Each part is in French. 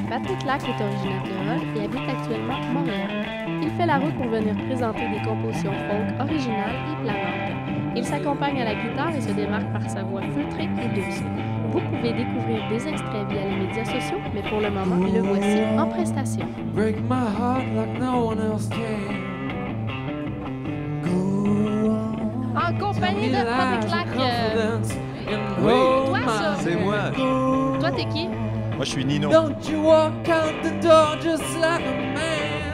Patrick Lac est originaire de Hull et habite actuellement Montréal. Il fait la route pour venir présenter des compositions folk originales et planantes. Il s'accompagne à la guitare et se démarque par sa voix feutrée et douce. Vous pouvez découvrir des extraits via les médias sociaux, mais pour le moment, le voici en prestation. Break my heart like no one else can. En compagnie de Patrick Lac. Oui, Toi, ça. c'est moi. Toi, t'es qui? Moi, je suis Nino. Don't you walk out the door just like a man.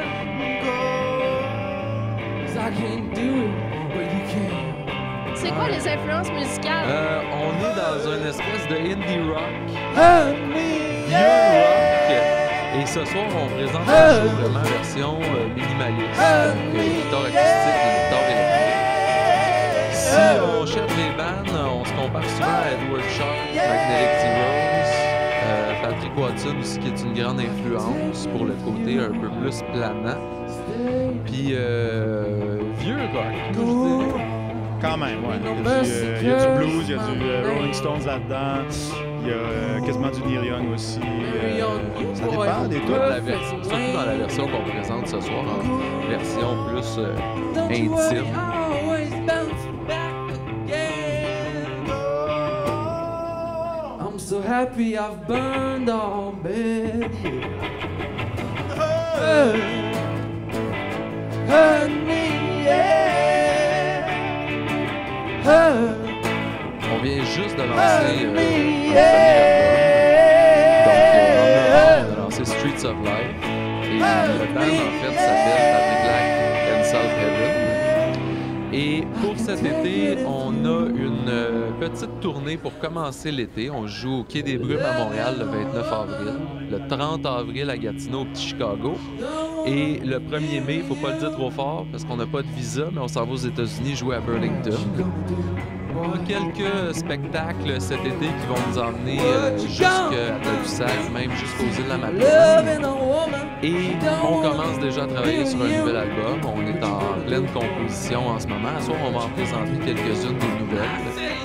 'Cause I can't do it, but you can. C'est quoi les influences musicales? On est dans une espèce de indie rock, Hurt me, vieux rock. Et ce soir, on présente un show vraiment version minimaliste. Donc, guitare acoustique et guitare électrique. Si on cherche les bandes, on se compare souvent à Edward Sharp, Magnetic T-Rose, Patrick Watson aussi, qui est une grande influence pour le côté un peu plus planant. Puis vieux rock, je dirais. Quand même, ouais. Il y a du blues, il y a du Rolling Stones là-dedans. Il y a quasiment du Neil Young aussi. Ça dépend des Toute la version, surtout dans la version qu'on présente ce soir, en version plus intime. I'm so happy I've burned all bed. Hurt me, yeah. On vient juste de lancer un premier album. Donc, on a lancé Streets of Life. Et le band, en fait, s'appelle Patrick Lac and South Heaven. Et pour cet été, on a une petite tournée pour commencer l'été. On joue au Quai des Brumes à Montréal le 29 avril, le 30 avril à Gatineau au Petit Chicago. Et le 1er mai, il ne faut pas le dire trop fort parce qu'on n'a pas de visa, mais on s'en va aux États-Unis jouer à Burlington. On a quelques spectacles cet été qui vont nous emmener jusqu'à Tadoussac, même jusqu'aux îles de la Madeleine. Et on commence déjà à travailler sur un nouvel album. On est en pleine composition en ce moment. À soir, on va en présenter quelques-unes des nouvelles.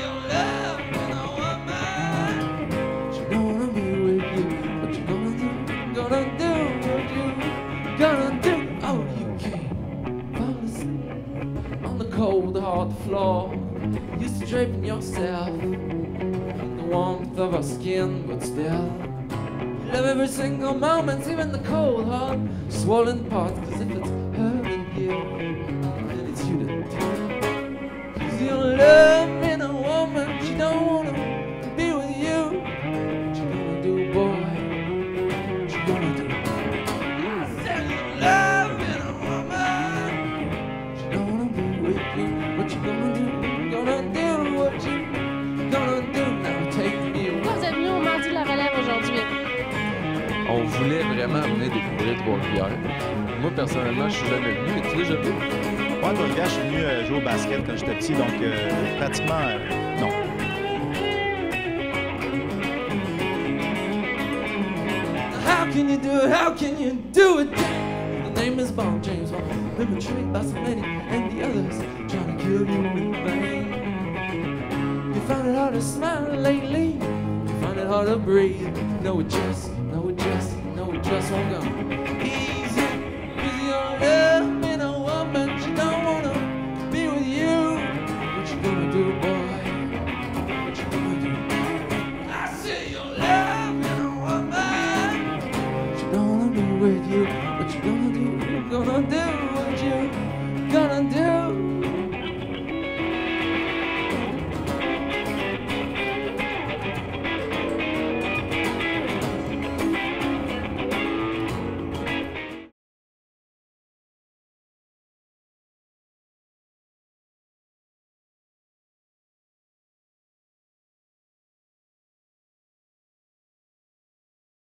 Cold hard floor, used to draping yourself in the warmth of our skin, but still you love every single moment, even the cold hard swollen parts. Cause if it's hurting you, then it's you that tell. Cause you're loving a woman, she don't wanna be with you. What you gonna do, boy? What you gonna do? I said you're loving a woman, she don't wanna be with you. What you gonna do? Gonna do what you gonna do now. Take me away. Pourquoi vous êtes venus au Mardi de la Relève aujourd'hui? On voulait vraiment venir découvrir Trois-Rivières. Moi, personnellement, je suis jamais venu. Es-tu déjà venu? Moi, toi, le gars, je suis venu jouer au basket quand j'étais petit, donc pratiquement, non. How can you do it? How can you do it? The name is Bond, James Bond. Been betrayed by so many, and the others trying to kill you in vain. You found it hard to smile lately. You found it hard to breathe. No, it just won't go.